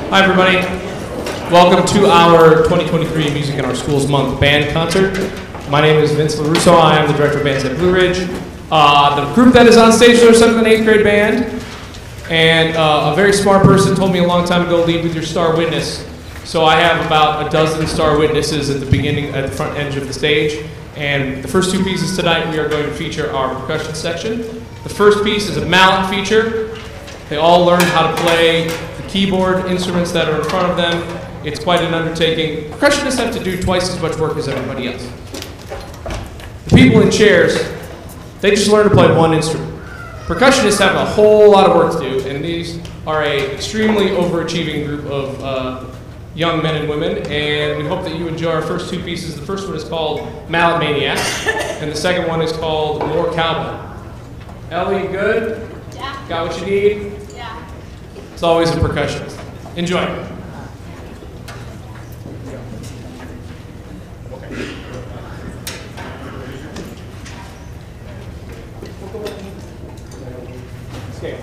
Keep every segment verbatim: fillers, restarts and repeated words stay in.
Hi everybody. Welcome to our twenty twenty-three Music in Our Schools Month band concert. My name is Vince LaRusso. I am the director of bands at Blue Ridge. Uh, the group that is on stage is our seventh and eighth grade band. And uh, a very smart person told me a long time ago, lead with your star witness. So I have about a dozen star witnesses at the beginning, at the front edge of the stage. And the first two pieces tonight, we are going to feature our percussion section. The first piece is a mallet feature. They all learned how to play the keyboard instruments that are in front of them. It's quite an undertaking. Percussionists have to do twice as much work as everybody else. The people in chairs, they just learn to play one instrument. Percussionists have a whole lot of work to do, and these are an extremely overachieving group of uh, young men and women, and we hope that you enjoy our first two pieces. The first one is called Mallet Maniac, and the second one is called More Cowboy. Ellie, good? Yeah. Got what you need? Yeah. It's always a percussionist. Enjoy. Okay.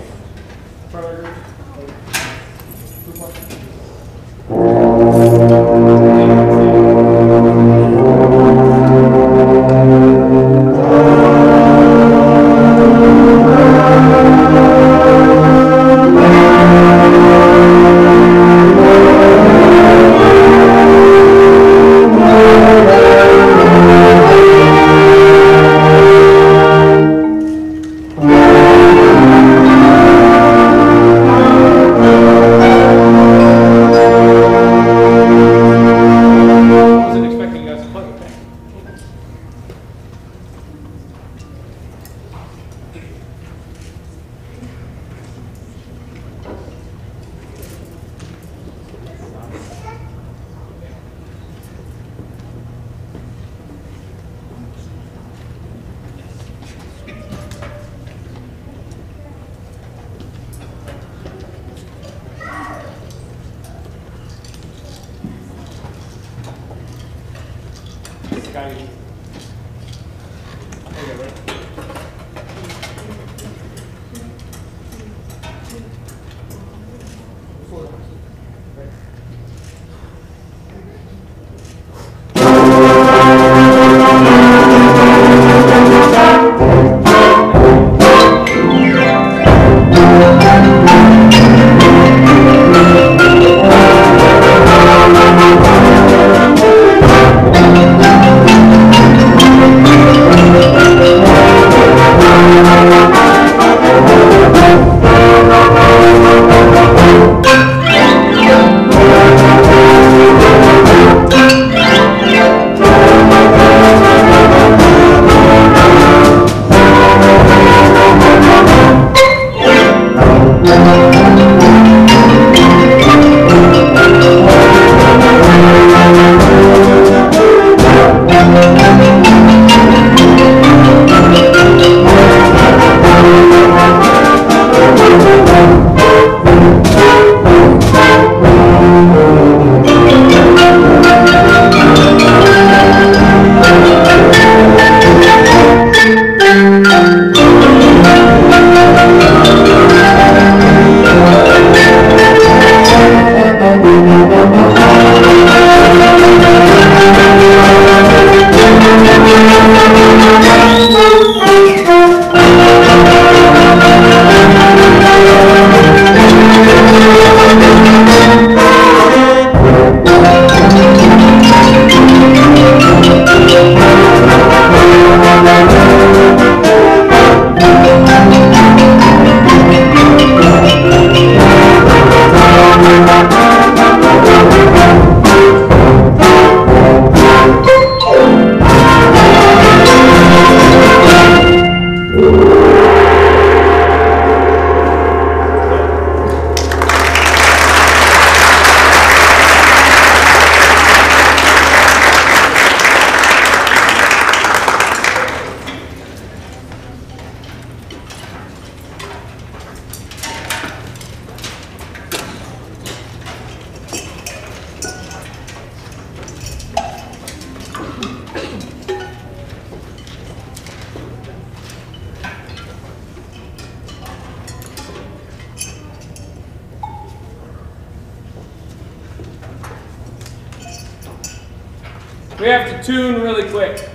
We have to tune really quick.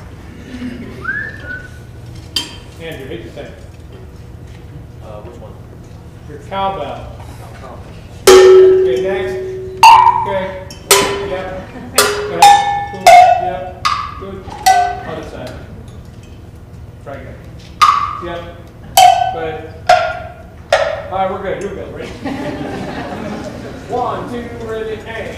Andrew, hit your thing. Uh, which one? Your cowbell. Okay, next. Okay. Yep. Okay. Cool. Yep. Good. Other side. Try again. Yep. Good. All right, we're good. You're good. Ready? One, two, ready, and.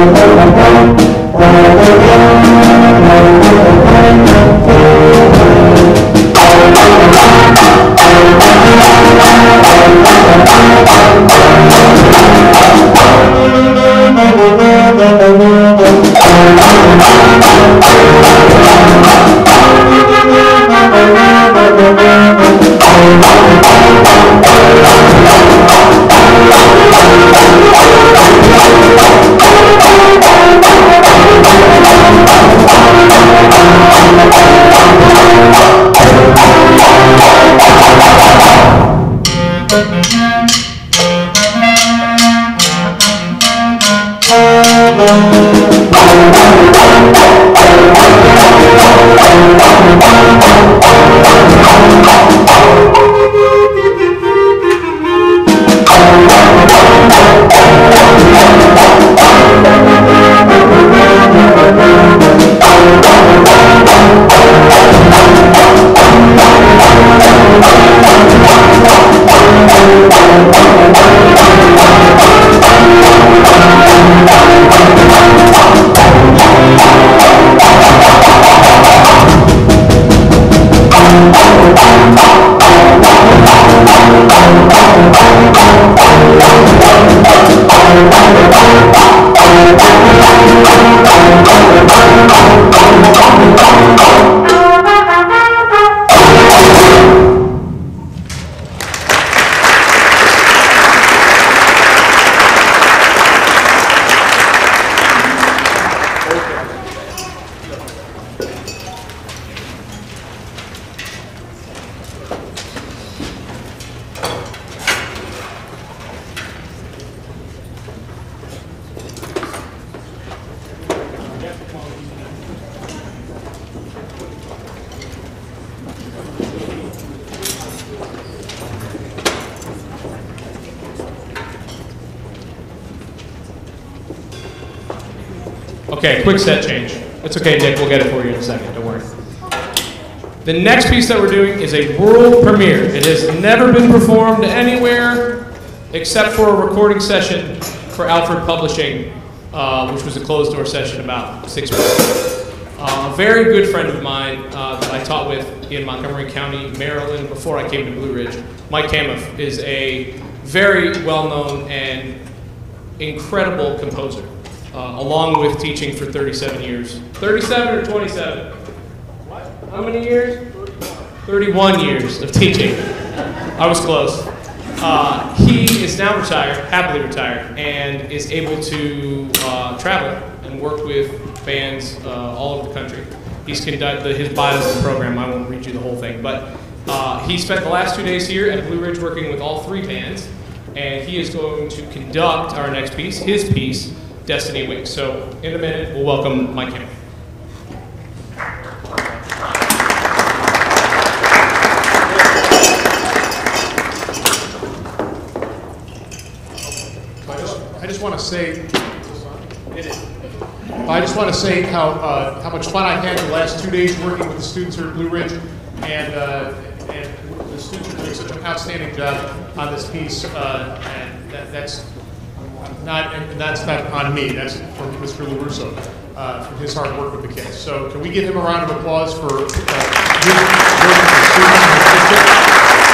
Okay, quick set change. It's okay, Nick, we'll get it for you in a second, don't worry. The next piece that we're doing is a world premiere. It has never been performed anywhere except for a recording session for Alfred Publishing, uh, which was a closed door session about six weeks ago. Uh, a very good friend of mine uh, that I taught with in Montgomery County, Maryland, before I came to Blue Ridge, Mike Kamuff, is a very well-known and incredible composer. Uh, along with teaching for thirty-seven years. thirty-seven or twenty-seven? What? How many years? thirty-one years of teaching. I was close. Uh, he is now retired, happily retired, and is able to uh, travel and work with bands uh, all over the country. He's conducted his bio's in the program. I won't read you the whole thing, but uh, he spent the last two days here at Blue Ridge working with all three bands, and he is going to conduct our next piece, his piece, Destiny Week. So in a minute, we'll welcome Mike Kamuff. I just want to say, I just want to say how uh, how much fun I had the last two days working with the students here at Blue Ridge, and uh, and the students are doing such an outstanding job on this piece, uh, and that, that's not and that's not on me. That's from Mister LaRusso uh, for his hard work with the kids. So can we give him a round of applause for uh, his work with the students in the district?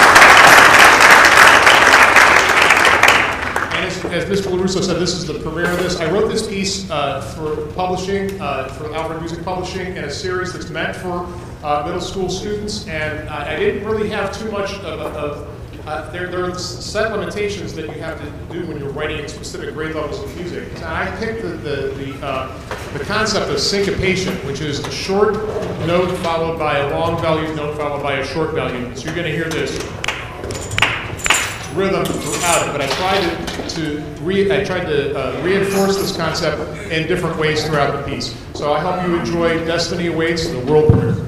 As Mister LaRusso said, this is the premiere of this. I wrote this piece uh, for publishing, uh, for Alfred Music Publishing, in a series that's meant for uh, middle school students. And uh, I didn't really have too much of, of uh, there, there are set limitations that you have to do when you're writing specific grade levels of music. And I picked the, the, the, uh, the concept of syncopation, which is a short note followed by a long valued note followed by a short valued. So you're going to hear this. rhythm throughout it, but I tried to, to re, I tried to uh, reinforce this concept in different ways throughout the piece. So I hope you enjoy Destiny Awaits, the world premiere.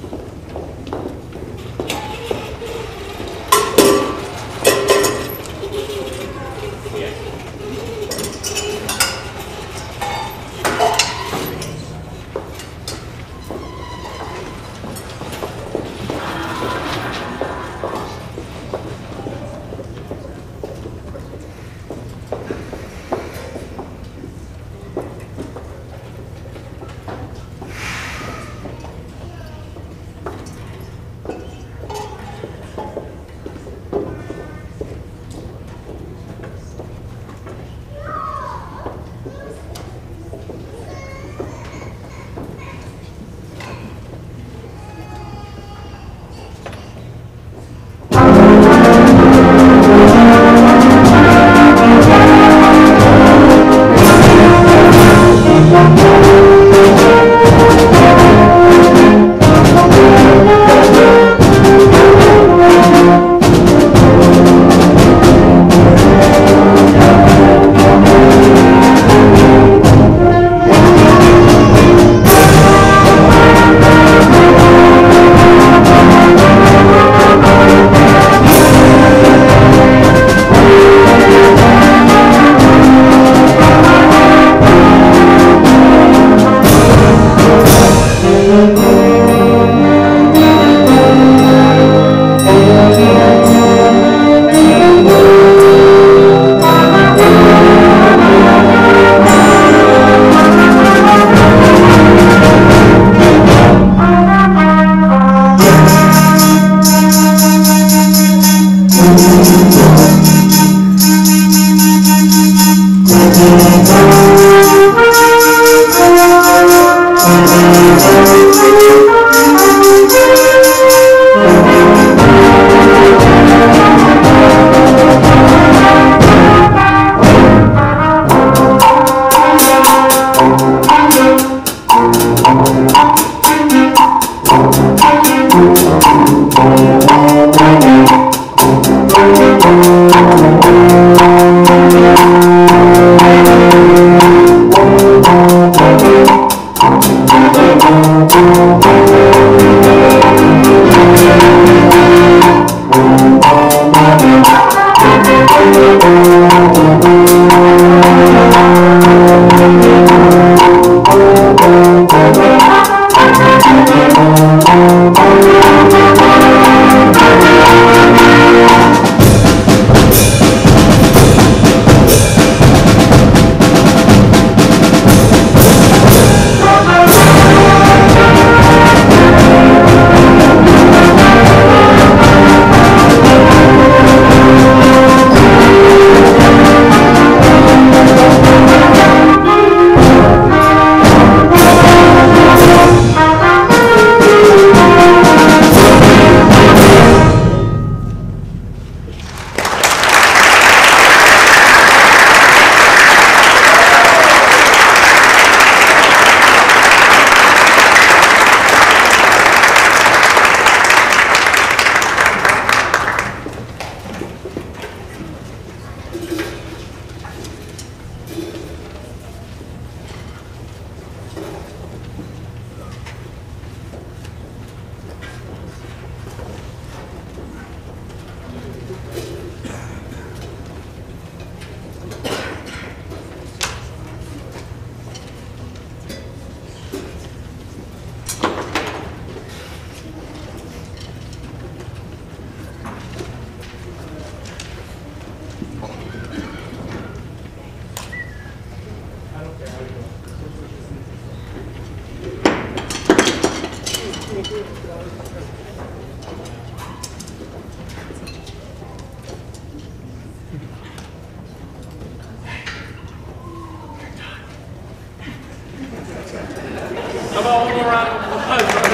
How about one more round of applause?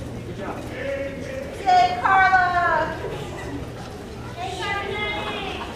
Yay, Carla! Hey, Carla!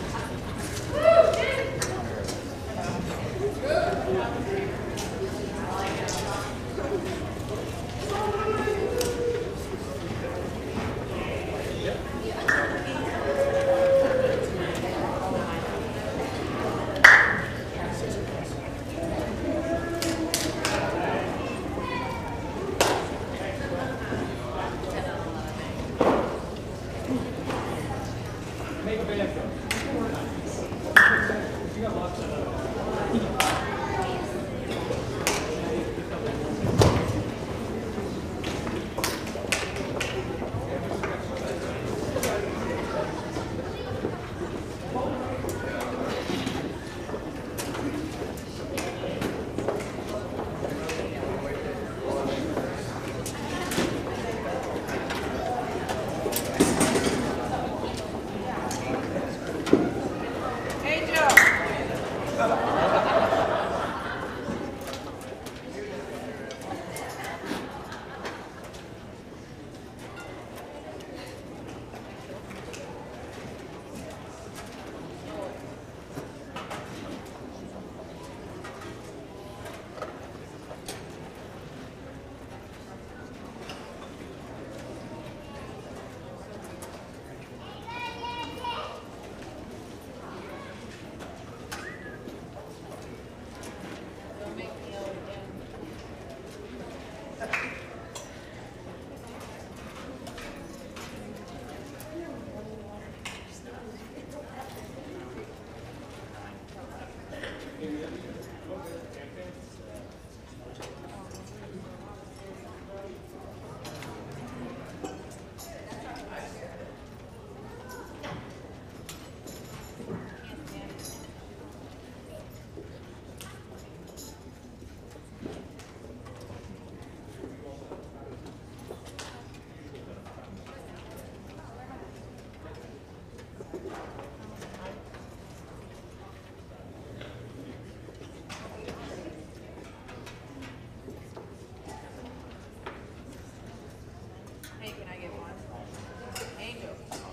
Hey, can I get one? Angel.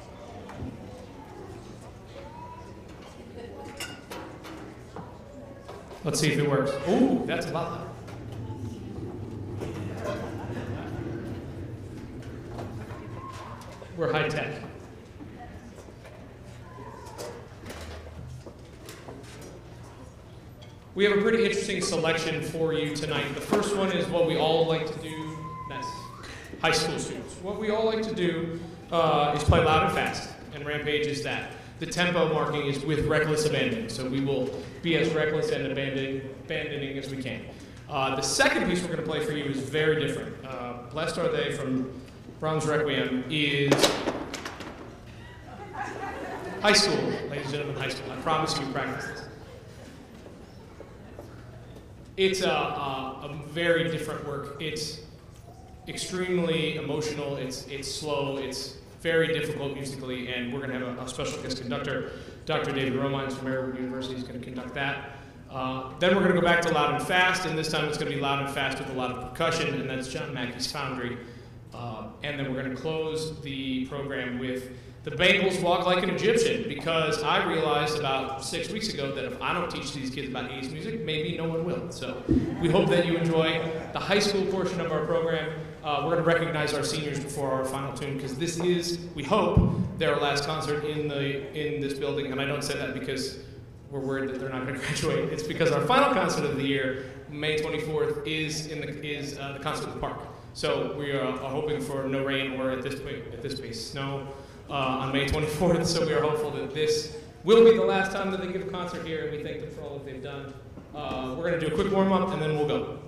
Let's see if it works. Ooh, that's a lot louder. We're high tech. We have a pretty interesting selection for you tonight. The first one is what we all like to do. That's high school students. What we all like to do uh, is play loud and fast, and Rampage is that. The tempo marking is with reckless abandon, so we will be as reckless and abandoning, abandoning as we can. Uh, the second piece we're going to play for you is very different. Uh, Blessed Are They from Brahms' Requiem is high school, ladies and gentlemen, high school. I promise you we practice this. It's a, a, a very different work. It's extremely emotional, it's, it's slow, it's very difficult musically, and we're going to have a, a special guest conductor, Doctor David Romines from Marywood University is going to conduct that. Uh, then we're going to go back to loud and fast, and this time it's going to be loud and fast with a lot of percussion, and that's John Mackey's Foundry. Uh, and then we're going to close the program with The Bengals Walk Like an Egyptian, because I realized about six weeks ago that if I don't teach these kids about eighties music, maybe no one will. So we hope that you enjoy the high school portion of our program. Uh, we're going to recognize our seniors before our final tune, because this is, we hope, their last concert in the in this building. And I don't say that because we're worried that they're not going to graduate. It's because our final concert of the year, May twenty-fourth, is in the is uh, the concert in the park. So we are, are hoping for no rain, or at this point, at this pace, snow uh, on May twenty-fourth. So we are hopeful that this will be the last time that they give a concert here, and we thank them for all that they've done. Uh, we're going to do a quick warm up, and then we'll go.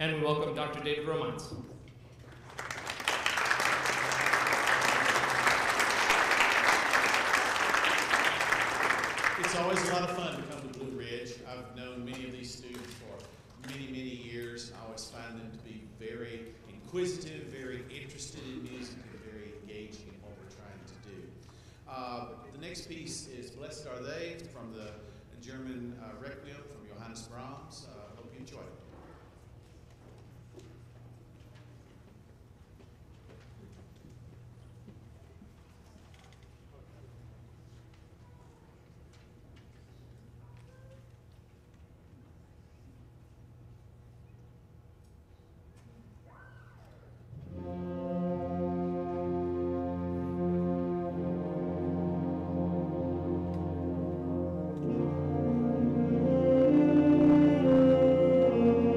And we welcome Doctor David Romines. It's always a lot of fun to come to Blue Ridge. I've known many of these students for many, many years. I always find them to be very inquisitive, very interested in music, and very engaging in what we're trying to do. Uh, the next piece is Blessed Are They from the German uh, Requiem from Johannes Brahms. I uh, hope you enjoy it. Thank you.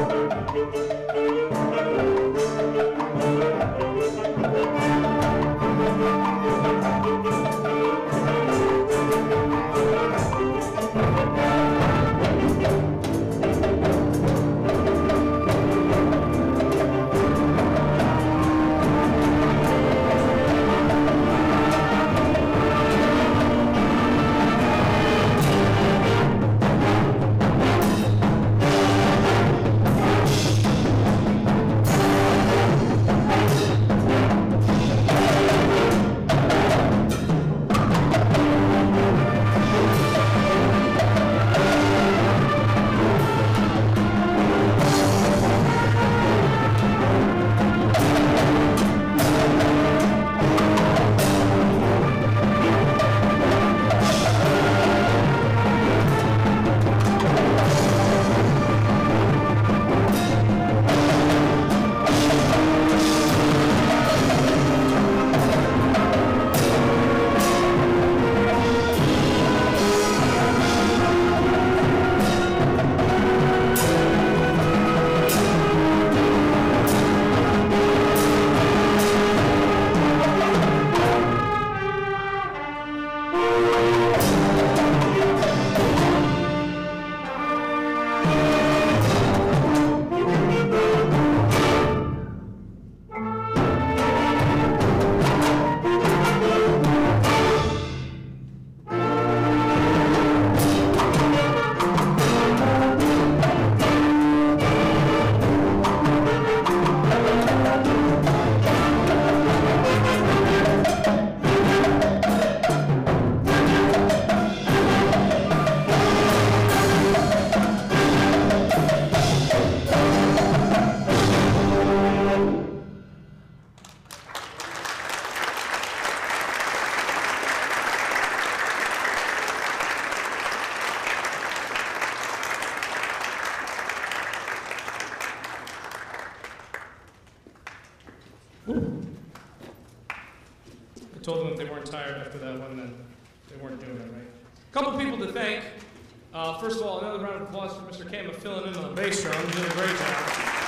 I told them if they weren't tired after that one, then they weren't doing it right. A couple people to thank. Uh, first of all, another round of applause for Mister Kama filling in on the bass drum. He's doing a great job.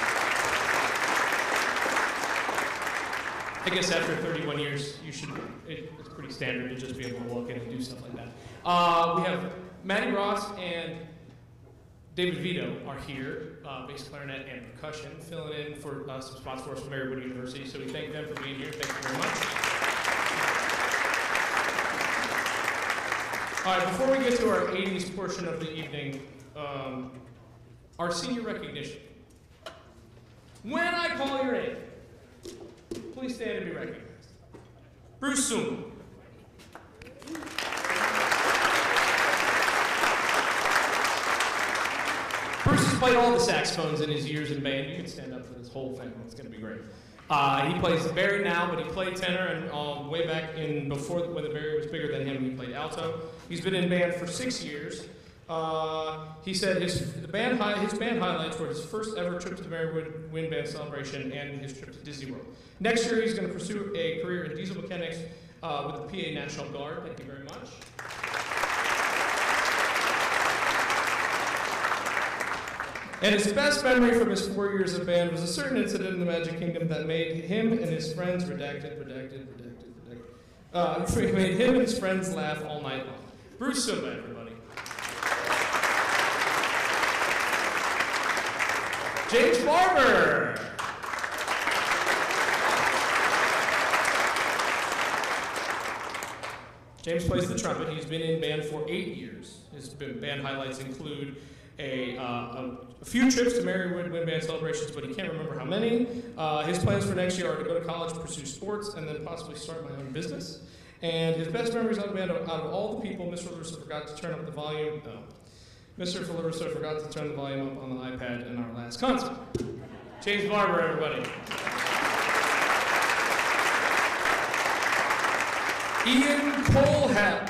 I guess after thirty-one years, you should. It, it's pretty standard to just be able to walk in and do stuff like that. Uh, we have Matty Ross and David Vito are here, uh, bass clarinet and percussion, filling in for uh, some spots for us from Marywood University. So we thank them for being here. Thank you very much. All right, before we get to our eighties portion of the evening, um, our senior recognition. When I call your name, please stand and be recognized. Bruce Suma. Bruce has played all the saxophones in his years in band. You can stand up for this whole thing. It's going to be great. Uh, he plays bari now, but he played tenor, and um, way back in before when the bari was bigger than him, he played alto. He's been in band for six years. Uh, he said his the band high, his band highlights were his first ever trip to the Marywood Wind Band Celebration and his trip to Disney World. Next year, he's going to pursue a career in diesel mechanics uh, with the P A National Guard. Thank you very much. And his best memory from his four years of band was a certain incident in the Magic Kingdom that made him and his friends redacted, redacted, redacted, redacted. Uh, made him and his friends laugh all night long. Bruce Suma, everybody. James Barber. James plays the trumpet. He's been in band for eight years. His band highlights include A, uh, a, a few trips to Marywood Wind Band celebrations, but he can't remember how many. Uh, his plans for next year are to go to college, pursue sports, and then possibly start my own business. And his best memories on the band, out of all the people, Mister LaRusso forgot to turn up the volume. No. Mister LaRusso forgot to turn the volume up on the iPad in our last concert. James Barber, everybody. Ian Colehep.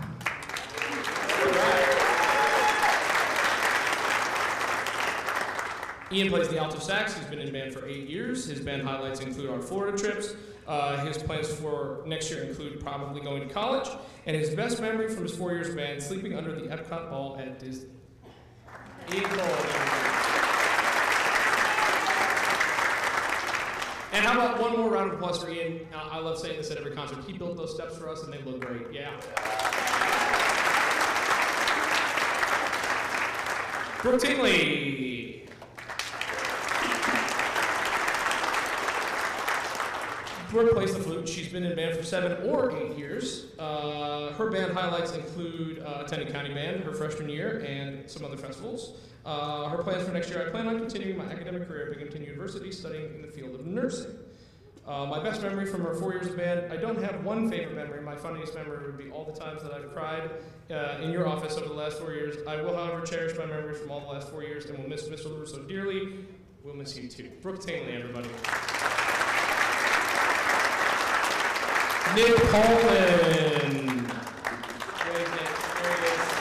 Ian plays the alto sax. He's been in band for eight years. His band highlights include our Florida trips. Uh, his plans for next year include probably going to college. And his best memory from his four years of band, sleeping under the Epcot ball at Disney. Ian Cole. And how about one more round of applause for Ian? Uh, I love saying this at every concert. He built those steps for us, and they look great. Yeah. Brooke Tingley. Brooke plays the flute. She's been in band for seven or eight years. Uh, her band highlights include uh, attending county band her freshman year and some other festivals. Uh, her plans for next year: I plan on continuing my academic career at Binghamton University, studying in the field of nursing. Uh, my best memory from her four years of band, I don't have one favorite memory. My funniest memory would be all the times that I've cried uh, in your office over the last four years. I will, however, cherish my memories from all the last four years and will miss Mister LaRusso dearly. We'll miss you too. Brooke Tingley, everybody. Nick Coleman. Where's Nick? There he is.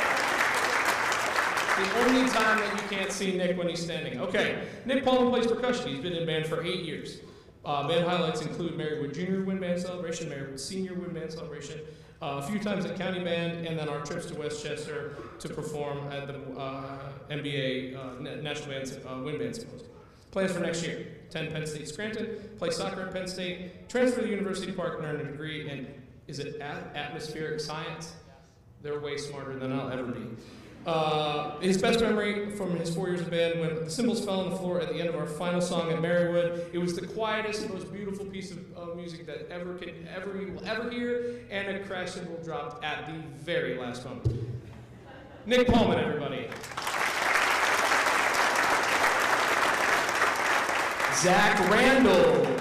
The only time that you can't see Nick when he's standing. Okay, Nick Coleman plays percussion. He's been in band for eight years. Uh, band highlights include Marywood Junior Wind Band Celebration, Marywood Senior Wind Band Celebration, uh, a few times at County Band, and then our trips to Westchester to perform at the uh, N B A uh, National Band, uh, Wind Band Symposium. Plans for next year: attend Penn State Scranton, play soccer at Penn State, transfer to University Park, and earn a degree in, is it at atmospheric science? They're way smarter than I'll ever be. Uh, his best memory from his four years of band, when the cymbals fell on the floor at the end of our final song at Marywood. It was the quietest, most beautiful piece of uh, music that ever can ever you will ever hear, and a crash cymbal dropped at the very last moment. Nick Coleman, everybody. Zach Randall.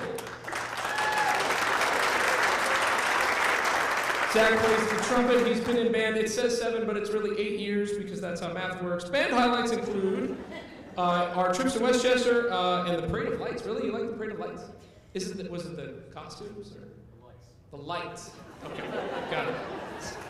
Zach plays the trumpet. He's been in band. It says seven, but it's really eight years because that's how math works. Band highlights include uh, our trips to Westchester uh, and the Parade of Lights. Really, you like the Parade of Lights? Is it? The, was it the costumes or the lights? The lights. Okay, got it.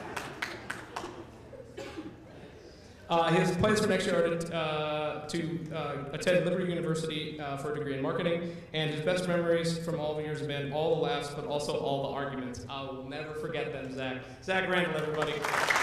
Uh, his plans for next year are to, uh, to uh, attend Liberty University uh, for a degree in marketing, and his best memories from all the years have been all the laughs, but also all the arguments. I will never forget them, Zach. Zach Randall, everybody.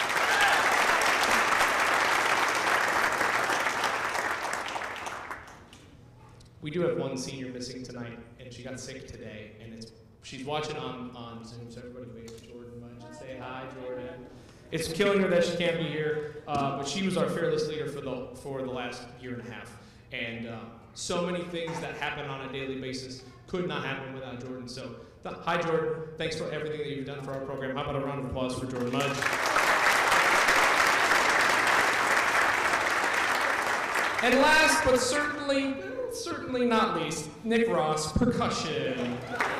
We do have one senior missing tonight, and she got sick today, and it's she's watching on, on Zoom, so everybody wave to Jordan much and say hi, Jordan. It's killing her that she can't be here, uh, but she was our fearless leader for the for the last year and a half. And uh, so many things that happen on a daily basis could not happen without Jordan. So, th- hi Jordan, thanks for everything that you've done for our program. How about a round of applause for Jordan Mudge? And last but certainly, certainly not least, Nick Ross, percussion.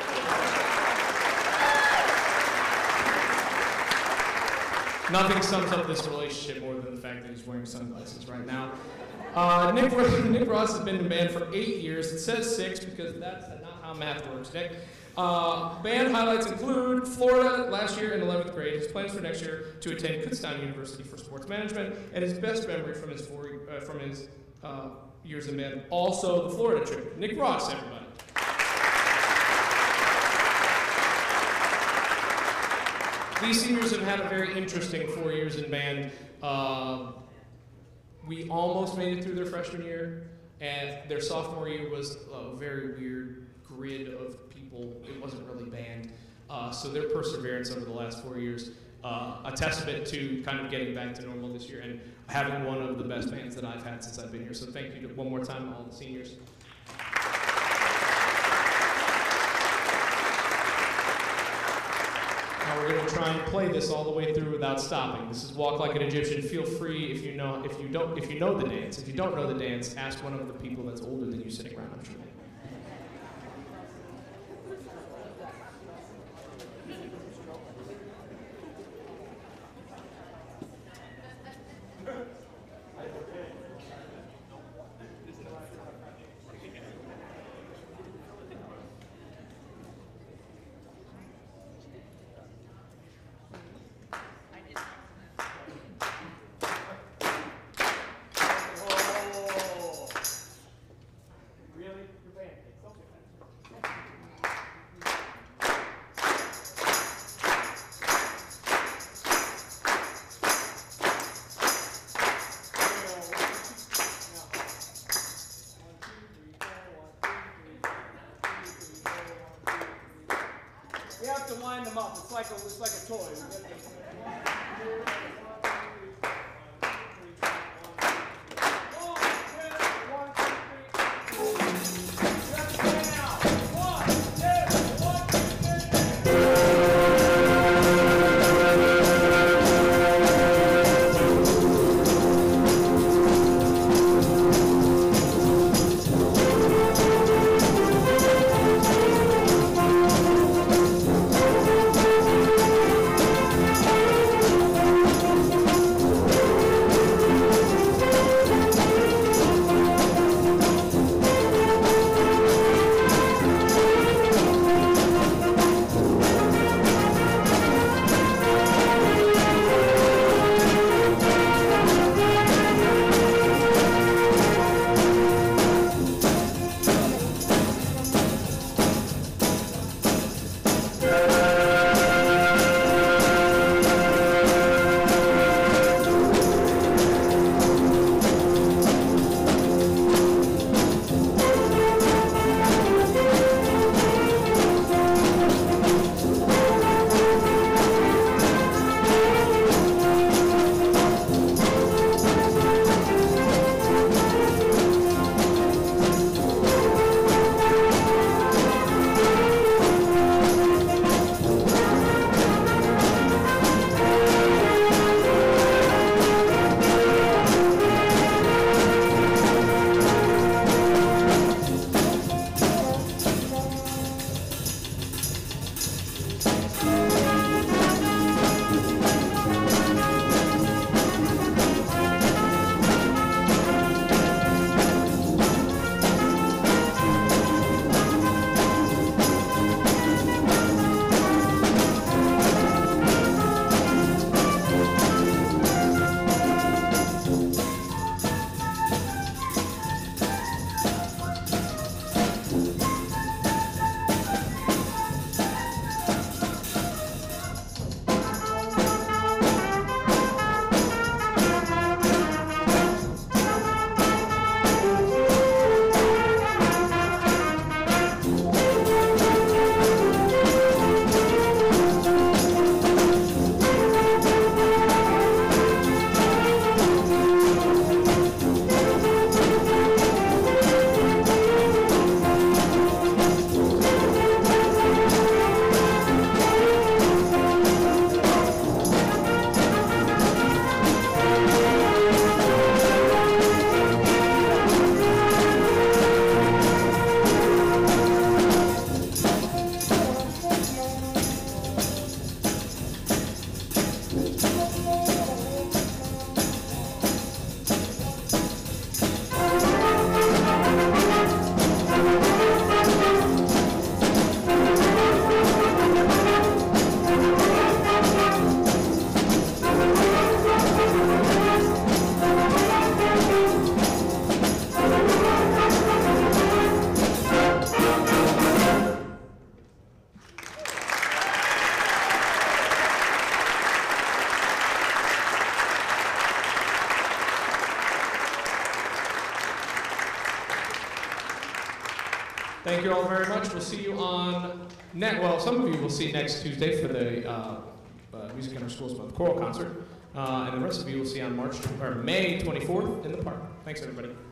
Nothing sums up this relationship more than the fact that he's wearing sunglasses right now. Uh, Nick, Nick Ross has been in band for eight years. It says six because that's not how math works, Nick. Uh, band highlights include Florida last year in eleventh grade. His plans for next year to attend Kutztown University for sports management, and his best memory from his four, uh, from his uh, years in band, also the Florida trip. Nick Ross, everybody. These seniors have had a very interesting four years in band. Uh, we almost made it through their freshman year, and their sophomore year was a very weird grid of people. It wasn't really band. Uh, so their perseverance over the last four years, uh, a testament to kind of getting back to normal this year and having one of the best bands that I've had since I've been here. So thank you to, one more time to all the seniors. Now we're going to try and play this all the way through without stopping. This is Walk Like an Egyptian. Feel free if you know if you don't if you know the dance. If you don't know the dance, ask one of the people that's older than you sitting around. I'm sure. to wind them up. It's like a, it's like a toy. We get this. One, two, one, two, three, one, two, three. You have to play now. One, two, one, two, three. Thank you all very much. We'll see you on net. Well, some of you will see next Tuesday for the uh, uh, Music in Our Schools Month choral concert, uh, and the rest of you will see on March or May twenty-fourth in the park. Thanks, everybody.